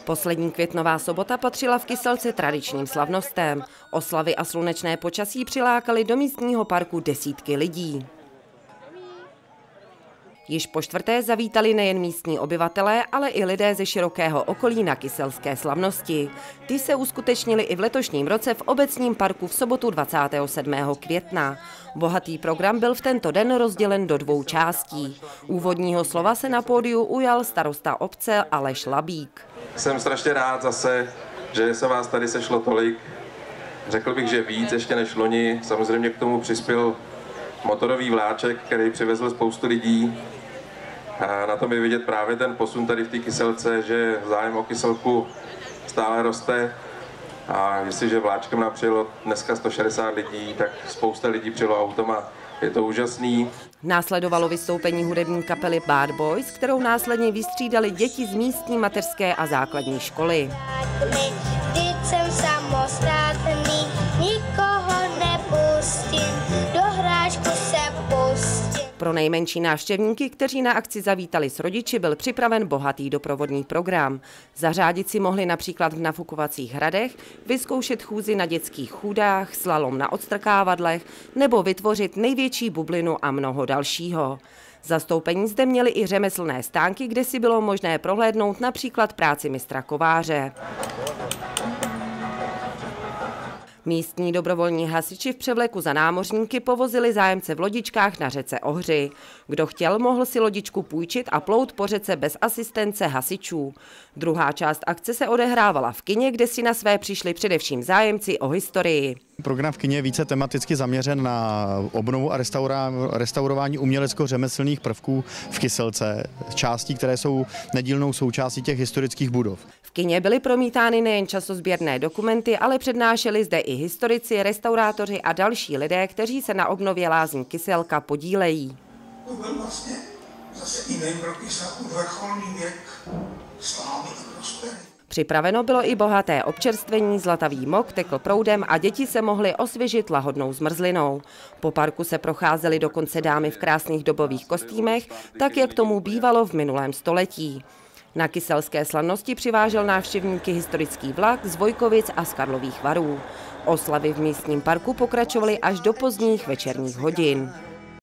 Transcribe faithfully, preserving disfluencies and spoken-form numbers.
Poslední květnová sobota patřila v Kyselci tradičním slavnostem. Oslavy a slunečné počasí přilákaly do místního parku desítky lidí. Již po čtvrté zavítali nejen místní obyvatelé, ale i lidé ze širokého okolí na kyselské slavnosti. Ty se uskutečnily i v letošním roce v obecním parku v sobotu dvacátého sedmého května. Bohatý program byl v tento den rozdělen do dvou částí. Úvodního slova se na pódiu ujal starosta obce Aleš Labík. Jsem strašně rád zase, že se vás tady sešlo tolik. Řekl bych, že víc ještě než loni. Samozřejmě k tomu přispěl motorový vláček, který přivezl spoustu lidí. A na tom je vidět právě ten posun tady v té Kyselce, že zájem o Kyselku stále roste. A jestliže vláčkem nám přijelo dneska sto šedesát lidí, tak spousta lidí přijelo automa. Je to úžasný. Následovalo vystoupení hudební kapely Bad Boys, kterou následně vystřídali děti z místní mateřské a základní školy. Jsem samostatný, nikoho nepustím, do hráčku se pustím. Pro nejmenší návštěvníky, kteří na akci zavítali s rodiči, byl připraven bohatý doprovodný program. Zařádit si mohli například v nafukovacích hradech, vyzkoušet chůzi na dětských chůdách, slalom na odstrkávadlech nebo vytvořit největší bublinu a mnoho dalšího. Zastoupení zde měli i řemeslné stánky, kde si bylo možné prohlédnout například práci mistra kováře. Místní dobrovolní hasiči v převleku za námořníky povozili zájemce v lodičkách na řece Ohři. Kdo chtěl, mohl si lodičku půjčit a plout po řece bez asistence hasičů. Druhá část akce se odehrávala v kině, kde si na své přišli především zájemci o historii. Program v kině je více tematicky zaměřen na obnovu a restaurování umělecko-řemeslných prvků v Kyselce, částí, které jsou nedílnou součástí těch historických budov. V kině byly promítány nejen časozběrné dokumenty, ale přednášeli zde i historici, restaurátoři a další lidé, kteří se na obnově lázní Kyselka podílejí. To byl vlastně zase jiný pro Kyselku vrcholný věk slávy a prosperity. Připraveno bylo i bohaté občerstvení, zlatavý mok tekl proudem a děti se mohly osvěžit lahodnou zmrzlinou. Po parku se procházely dokonce dámy v krásných dobových kostýmech, tak jak tomu bývalo v minulém století. Na kyselské slavnosti přivážel návštěvníky historický vlak z Vojkovic a z Karlových Varů. Oslavy v místním parku pokračovaly až do pozdních večerních hodin.